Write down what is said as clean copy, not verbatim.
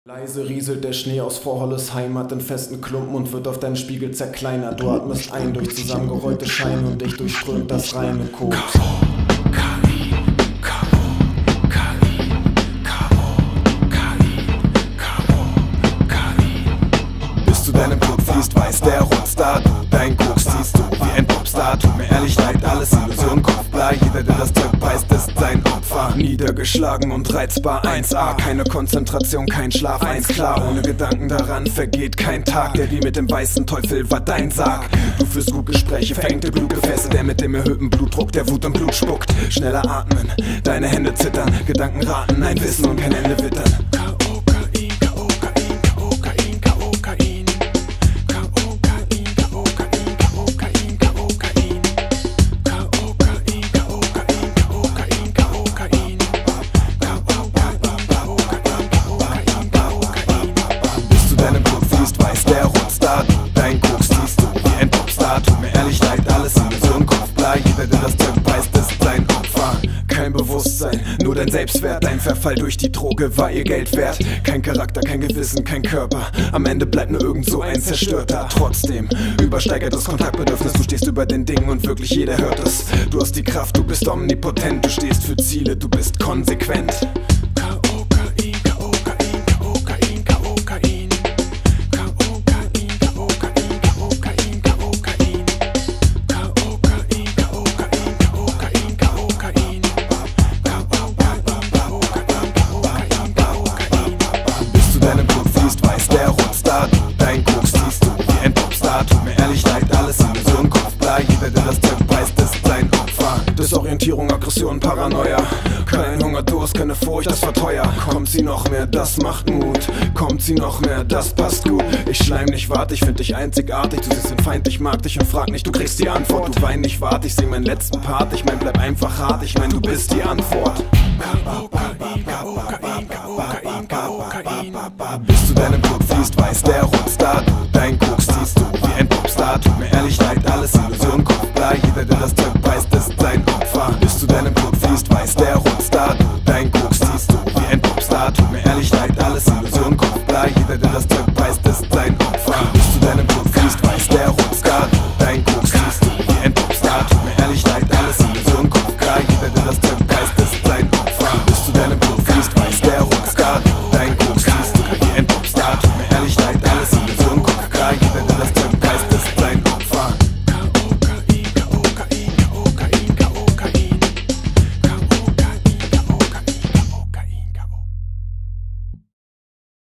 Leise rieselt der Schnee aus Vorholles Heimat in festen Klumpen und wird auf deinen Spiegel zerkleinert. Du atmest ein durch zusammengerollte Scheine und dich durchströmt das reine Koks. Bis zu deinem Tod fließt weiß der Rockstar, du dein Koks ziehst du wie ein Popstar. Tut mir ehrlich leid, alles Illusion, Kopfbla. Jeder, der das Zeug beißt, ist sein Opfer. Niedergeschlagen und reizbar 1A, keine Konzentration, kein Schlaf, eins klar. Ohne Gedanken daran vergeht kein Tag. Der wie mit dem weißen Teufel war dein Sarg. Du führst gut Gespräche, verengte Blutgefäße. Der mit dem erhöhten Blutdruck, der Wut und Blut spuckt. Schneller atmen, deine Hände zittern. Gedanken raten, ein Wissen und kein Ende wittern. Dein Koks ziehst du wie ein Popstar. Tut mir ehrlich leid, alles Illusion, Kopfbla. Jeder, der das Zeug beißt, ist sein Opfer. Kein Bewusstsein, nur dein Selbstwert. Dein Verfall durch die Droge war ihr Geld wert. Kein Charakter, kein Gewissen, kein Körper. Am Ende bleibt nur irgend so ein Zerstörter. Trotzdem übersteigert das Kontaktbedürfnis. Du stehst über den Dingen und wirklich jeder hört es. Du hast die Kraft, du bist omnipotent. Du stehst für Ziele, du bist konsequent. Der Rockstar, du dein Koks ziehst du wie ein Popstar. Tut mir ehrlich leid, alles Illusion, Kopfbla. Jeder, der das Zeug beißt, ist sein Opfer. Desorientierung, Aggression, Paranoia. Kein Hunger, Durst, keine Furcht, das war teuer. Kommt sie noch mehr, das macht Mut. Kommt sie noch mehr, das passt gut. Ich schleim nicht, warte, ich find dich einzigartig. Du siehst den Feind, ich mag dich und frag nicht, du kriegst die Antwort. Du wein nicht, warte, ich sing meinen letzten Part. Ich mein, bleib einfach hart, ich mein, du bist die Antwort. Bis zu deinem Tod fließt weiß der Rockstar, du dein Koks ziehst du wie ein Popstar. Tut mir ehrlich leid, alles Illusion, Kopfbla. Jeder, der das Zeug